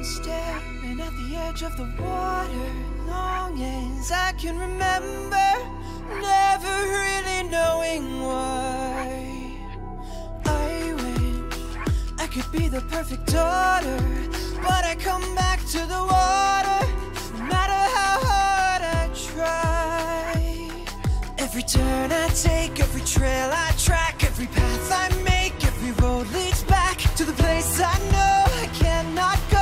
Staring at the edge of the water, long as I can remember, never really knowing why. I wish I could be the perfect daughter, but I come back to the water, no matter how hard I try. Every turn I take, every trail I track, every path I make, every road leads back to the place I know I cannot go.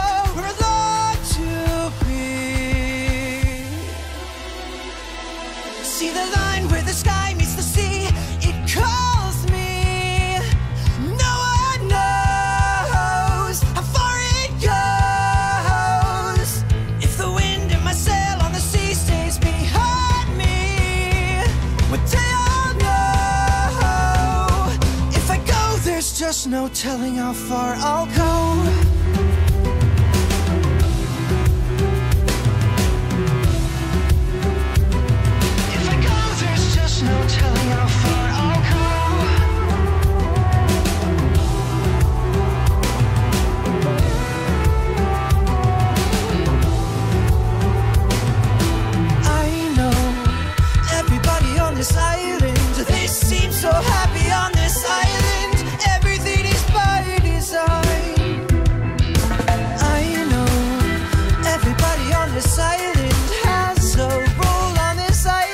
See the line where the sky meets the sea, it calls me. No one knows how far it goes. If the wind in my sail on the sea stays behind me, one day I'll know. If I go, there's just no telling how far I'll go. No telling how far I'll go. I know everybody on this island, they seem so happy on this island. Everything is by design. I know everybody on this island has a role on this island.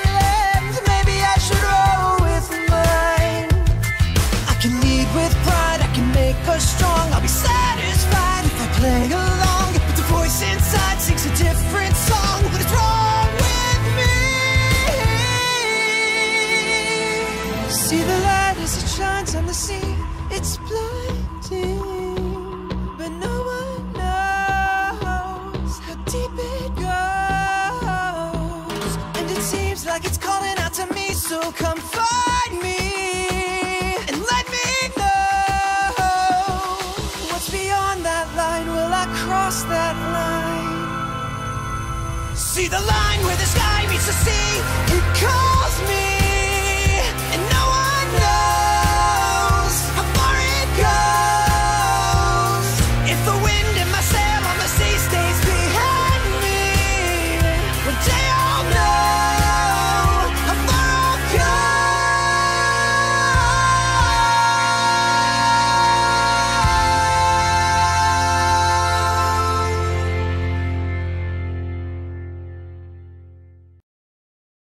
Strong, I'll be satisfied if I play along, but the voice inside sings a different song. What is wrong with me? See the light as it shines on the sea, it's blinding, but no one knows how deep it goes. And it seems like it's calling out to me, so come find me. Cross that line. See the line where the sky meets the sea, it calls me.